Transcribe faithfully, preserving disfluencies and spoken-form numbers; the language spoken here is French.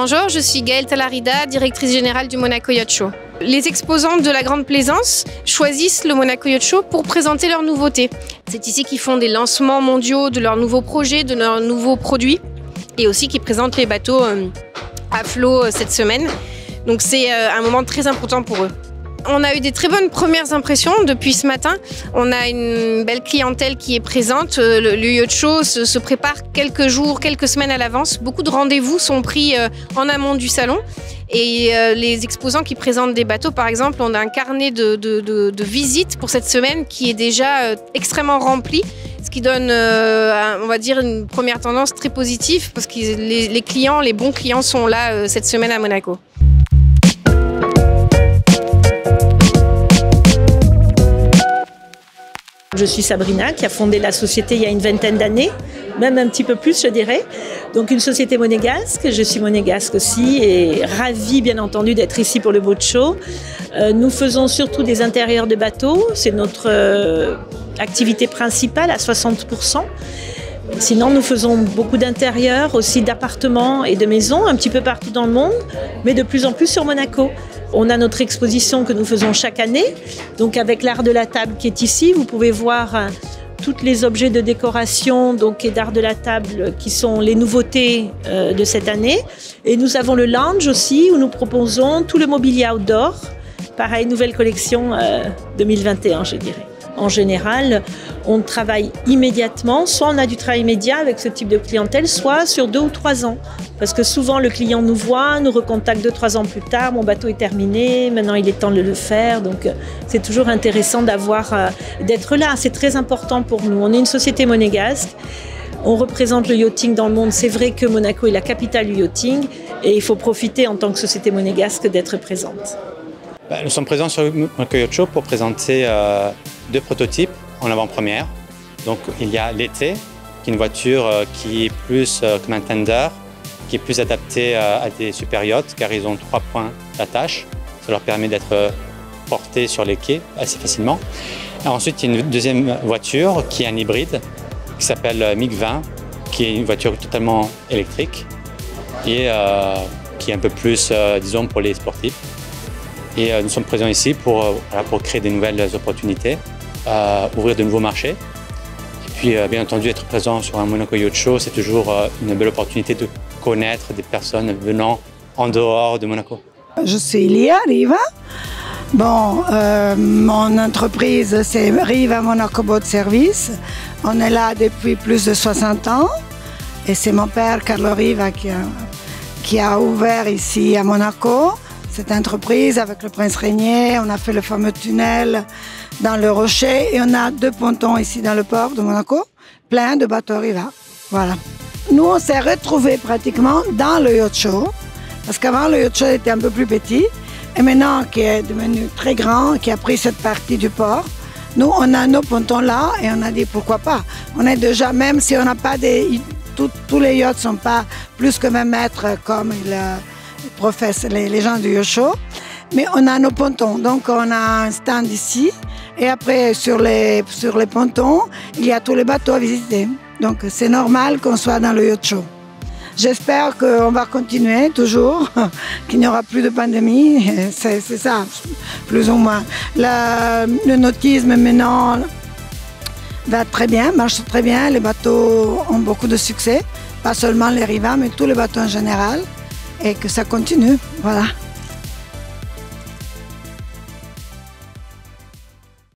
Bonjour, je suis Gaëlle Talarida, directrice générale du Monaco Yacht Show. Les exposants de la Grande Plaisance choisissent le Monaco Yacht Show pour présenter leurs nouveautés. C'est ici qu'ils font des lancements mondiaux de leurs nouveaux projets, de leurs nouveaux produits et aussi qu'ils présentent les bateaux à flot cette semaine. Donc c'est un moment très important pour eux. On a eu des très bonnes premières impressions depuis ce matin. On a une belle clientèle qui est présente. Le, le Yacht Show se, se prépare quelques jours, quelques semaines à l'avance. Beaucoup de rendez-vous sont pris en amont du salon. Et les exposants qui présentent des bateaux, par exemple, on a un carnet de, de, de, de visites pour cette semaine qui est déjà extrêmement rempli. Ce qui donne, euh, on va dire, une première tendance très positive parce que les, les clients, les bons clients sont là euh, cette semaine à Monaco. Je suis Sabrina qui a fondé la société il y a une vingtaine d'années, même un petit peu plus je dirais. Donc une société monégasque, je suis monégasque aussi et ravie bien entendu d'être ici pour le boat show. Euh, nous faisons surtout des intérieurs de bateaux, c'est notre euh, activité principale à soixante pour cent. Sinon nous faisons beaucoup d'intérieurs, aussi d'appartements et de maisons un petit peu partout dans le monde, mais de plus en plus sur Monaco. On a notre exposition que nous faisons chaque année, donc avec l'art de la table qui est ici, vous pouvez voir euh, tous les objets de décoration donc, et d'art de la table qui sont les nouveautés euh, de cette année. Et nous avons le lounge aussi où nous proposons tout le mobilier outdoor, pareil, nouvelle collection euh, deux mille vingt et un je dirais. En général, on travaille immédiatement, soit on a du travail immédiat avec ce type de clientèle, soit sur deux ou trois ans. Parce que souvent le client nous voit, nous recontacte deux, trois ans plus tard, mon bateau est terminé, maintenant il est temps de le faire. Donc c'est toujours intéressant d'avoir, euh, d'être là, c'est très important pour nous. On est une société monégasque, on représente le yachting dans le monde. C'est vrai que Monaco est la capitale du yachting et il faut profiter en tant que société monégasque d'être présente. Nous sommes présents sur le Monaco Yacht Show pour présenter euh, deux prototypes en avant-première. Donc il y a l'été, qui est une voiture euh, qui est plus euh, comme un tender, qui est plus adaptée euh, à des super yachts car ils ont trois points d'attache. Ça leur permet d'être euh, portés sur les quais assez facilement. Et ensuite il y a une deuxième voiture qui est un hybride qui s'appelle euh, M I G vingt, qui est une voiture totalement électrique et euh, qui est un peu plus, euh, disons, pour les sportifs. Et euh, nous sommes présents ici pour, euh, voilà, pour créer des nouvelles opportunités, euh, ouvrir de nouveaux marchés. Et puis, euh, bien entendu, être présent sur un Monaco Yacht Show, c'est toujours euh, une belle opportunité de connaître des personnes venant en dehors de Monaco. Je suis Lia Riva. Bon, euh, mon entreprise, c'est Riva Monaco Boat Service. On est là depuis plus de soixante ans. Et c'est mon père, Carlo Riva, qui a, qui a ouvert ici à Monaco cette entreprise avec le prince Régnier. On a fait le fameux tunnel dans le rocher et on a deux pontons ici dans le port de Monaco, plein de bateaux Riva. Voilà. Nous, on s'est retrouvés pratiquement dans le yacht show, parce qu'avant le yacht show était un peu plus petit et maintenant qui est devenu très grand, qui a pris cette partie du port. Nous, on a nos pontons là et on a dit pourquoi pas. On est déjà, même si on n'a pas des... Tous les yachts ne sont pas plus que vingt mètres comme le, Les, les gens du yacht show, mais on a nos pontons, donc on a un stand ici et après sur les, sur les pontons il y a tous les bateaux à visiter, donc c'est normal qu'on soit dans le yacht show. J'espère qu'on va continuer toujours, qu'il n'y aura plus de pandémie, c'est ça, plus ou moins. La, le nautisme maintenant va très bien, marche très bien, les bateaux ont beaucoup de succès, pas seulement les Riva, mais tous les bateaux en général. Et que ça continue, voilà.